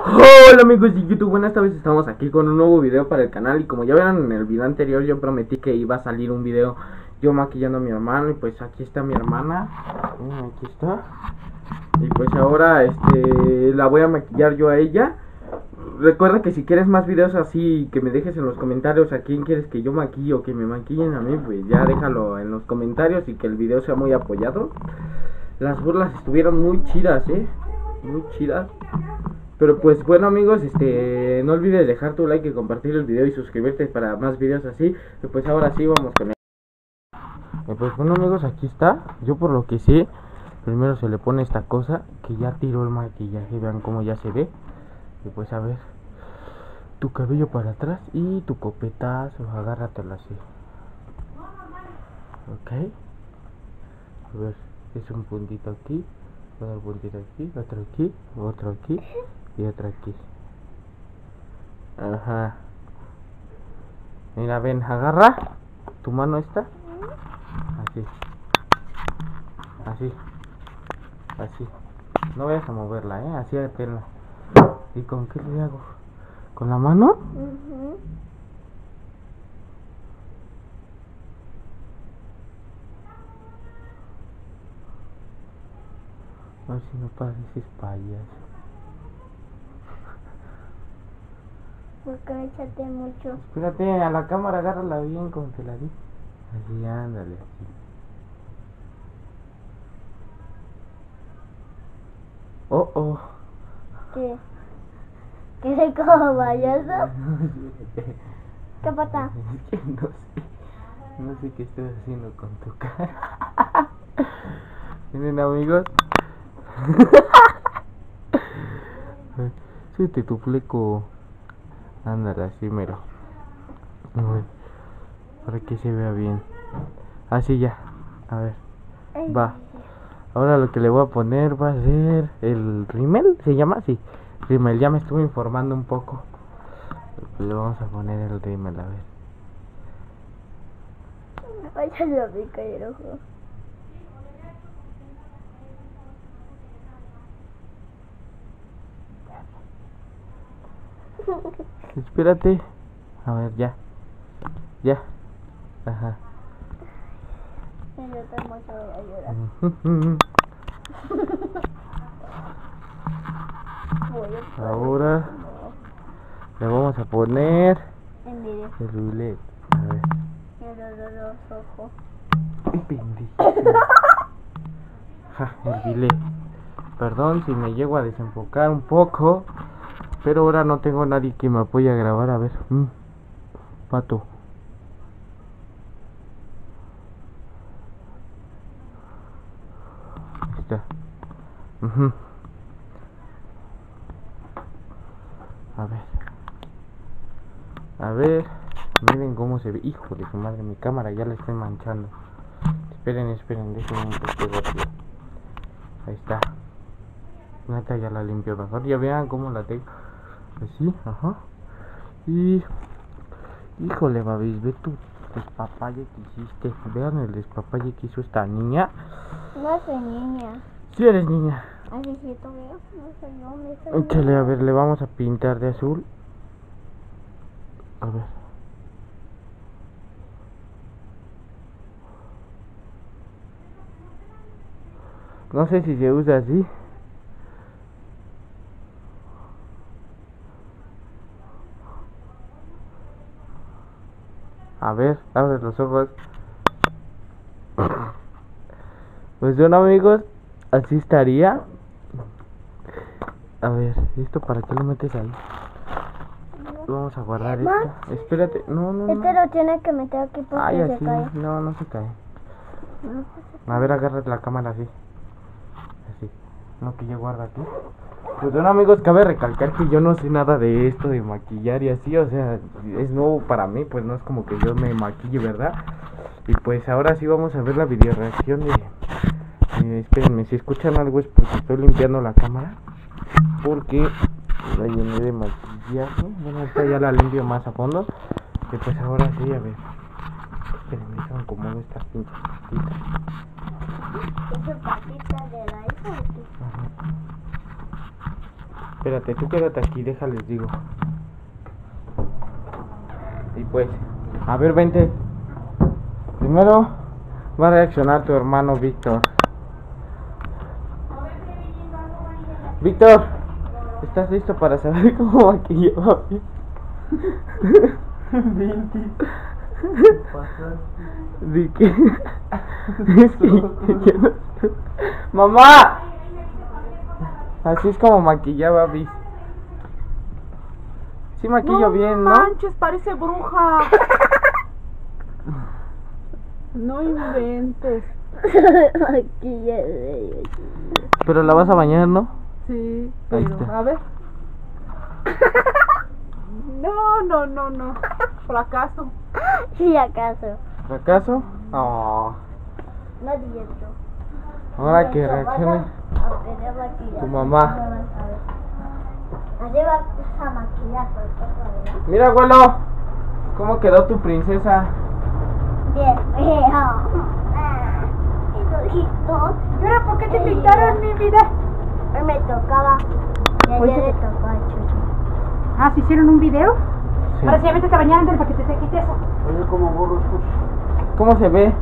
Hola amigos de YouTube, buenas tardes, estamos aquí con un nuevo video para el canal. Y como ya vieron en el video anterior, yo prometí que iba a salir un video yo maquillando a mi hermano. Y pues aquí está mi hermana, aquí está. Y pues ahora la voy a maquillar yo a ella. Recuerda que si quieres más videos así, que me dejes en los comentarios a quién quieres que yo maquille o que me maquillen a mí. Pues ya déjalo en los comentarios y que el video sea muy apoyado. Las burlas estuvieron muy chidas, muy chidas. Pero pues bueno amigos, no olvides dejar tu like y compartir el video y suscribirte para más videos así. Y pues ahora sí vamos con él. Pues bueno amigos, aquí está. Yo por lo que sé, primero se le pone esta cosa que ya tiró el maquillaje. Vean cómo ya se ve. Y pues a ver, tu cabello para atrás y tu copetazo, agárratelo así. Ok. A ver, es un puntito aquí, otro puntito aquí, otro aquí y otro aquí. Ajá. Mira, ven, agarra tu mano esta. Así. Así. Así. No vayas a moverla, así tenla. ¿Y con qué le hago? ¿Con la mano? A ver si no pareces payaso. Porque me echaste mucho. Espérate, a la cámara agárrala bien como te la di. Así, ándale, así. Oh. ¿Qué? ¿Qué soy como payaso? ¿Qué pasa? No sé qué estoy haciendo con tu cara. Miren amigos. Súbete tu fleco. Ándale, así mero. Para que se vea bien. Así ya. A ver. Va. Ahora lo que le voy a poner va a ser el rímel. ¿Se llama así? Rímel. Ya me estuve informando un poco. Le vamos a poner el rímel, a ver. Vaya lo pica el ojo. Espérate. A ver, ya. Ya. Ajá. Yo también voy a llorar. Ahora le vamos a poner el rulet. A ver. Los ojos. El bilé. Perdón si me llego a desenfocar un poco, pero ahora no tengo nadie que me apoye a grabar. A ver, pato. Ahí está. A ver, miren cómo se ve. Hijo de su madre, mi cámara ya la estoy manchando. Esperen, déjenme un poquito rápido. Ahí está. Neta, ya la limpio mejor. Ya vean cómo la tengo. Así, ajá. Y híjole, babis, ve tu despapalle que hiciste. Vean el despapalle que hizo esta niña. No soy niña. Sí eres niña. Así sí, tú veo. No soy hombre. Échale, a ver, le vamos a pintar de azul. A ver. No sé si se usa así. A ver, abre los ojos. Pues bueno amigos, así estaría. A ver, ¿esto para qué lo metes ahí? Vamos a guardar esto. Espérate, no. Este lo tienes que meter aquí porque así, se cae. no se cae. A ver, agarra la cámara así. Así. No, que yo guardo aquí. Pues bueno amigos, cabe recalcar que yo no sé nada de esto de maquillar y así, o sea, es nuevo para mí, pues no es como que yo me maquille, ¿verdad? Y pues ahora sí vamos a ver la video reacción de espérenme, si escuchan algo es porque estoy limpiando la cámara, porque la llené de maquillaje. Bueno, esta ya la limpio más a fondo. Y pues ahora sí, a ver. Espérenme, son como estas pinches patitas. ¿Es patita de la hija o qué? Espérate, tú quédate aquí, déjales digo. Y pues, a ver, vente. Primero va a reaccionar tu hermano Víctor. Víctor, ¿estás listo para saber cómo maquillaba a mí? ¿De qué? Es que yo no sé. ¡Mamá! Así es como maquillaba a Viz. Sí maquillo bien, ¿no? No manches, parece bruja. No inventes. Pero la vas a bañar, ¿no? Sí, Ahí pero está. a ver. No. Fracaso. Sí, acaso. ¿Fracaso? Oh. No es cierto. Ahora que reaccione tu mamá. Así vas a maquillar por todo. Mira, abuelo, ¿cómo quedó tu princesa? Bien, hijito. ¿Y ahora por qué te pintaron mi vida? Hoy me tocaba. Y ayer le tocó a Chucho. Ah, ¿se hicieron un video? Sí. Ahora sí, ya vete a bañar antes para que te seques eso. Oye, ¿cómo borro estos? ¿Cómo se ve?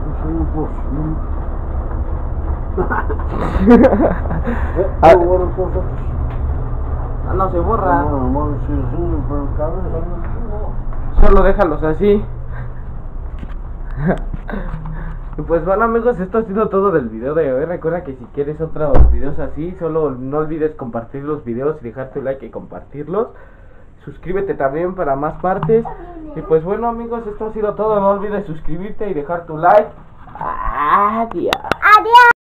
¿Cómo borro estos? Ah, no se borra. No, sí, pero el cabeza no. Solo déjalos así. Y pues bueno, amigos, esto ha sido todo del video de hoy. Recuerda que si quieres otros videos así, solo no olvides compartir los videos y dejar tu like y compartirlos. Suscríbete también para más partes. Y pues bueno, amigos, esto ha sido todo. No olvides suscribirte y dejar tu like. Adiós. Adiós.